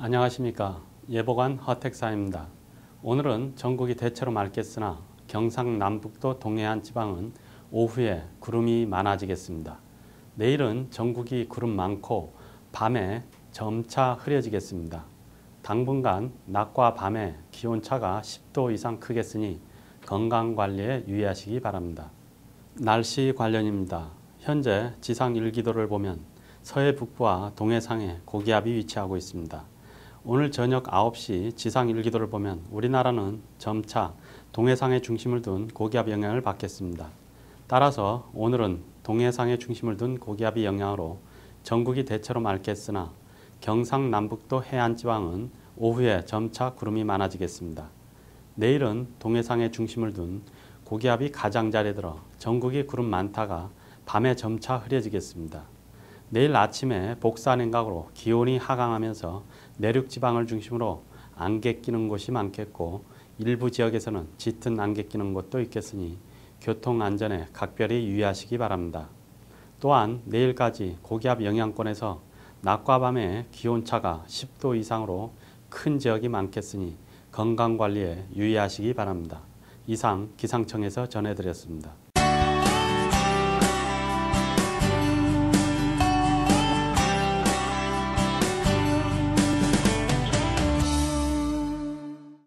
안녕하십니까. 예보관 허택사입니다. 오늘은 전국이 대체로 맑겠으나 경상남북도 동해안 지방은 오후에 구름이 많아지겠습니다. 내일은 전국이 구름 많고 밤에 점차 흐려지겠습니다. 당분간 낮과 밤에 기온차가 10도 이상 크겠으니 건강관리에 유의하시기 바랍니다. 날씨 관련입니다. 현재 지상 일기도를 보면 서해 북부와 동해상에 고기압이 위치하고 있습니다. 오늘 저녁 9시 지상 일기도를 보면 우리나라는 점차 동해상에 중심을 둔 고기압 영향을 받겠습니다. 따라서 오늘은 동해상에 중심을 둔 고기압의 영향으로 전국이 대체로 맑겠으나 경상남북도 해안지방은 오후에 점차 구름이 많아지겠습니다. 내일은 동해상에 중심을 둔 고기압이 가장자리에 들어 전국이 구름 많다가 밤에 점차 흐려지겠습니다. 내일 아침에 복사냉각으로 기온이 하강하면서 내륙지방을 중심으로 안개 끼는 곳이 많겠고 일부 지역에서는 짙은 안개 끼는 곳도 있겠으니 교통안전에 각별히 유의하시기 바랍니다. 또한 내일까지 고기압 영향권에서 낮과 밤의 기온차가 10도 이상으로 큰 지역이 많겠으니 건강관리에 유의하시기 바랍니다. 이상 기상청에서 전해드렸습니다.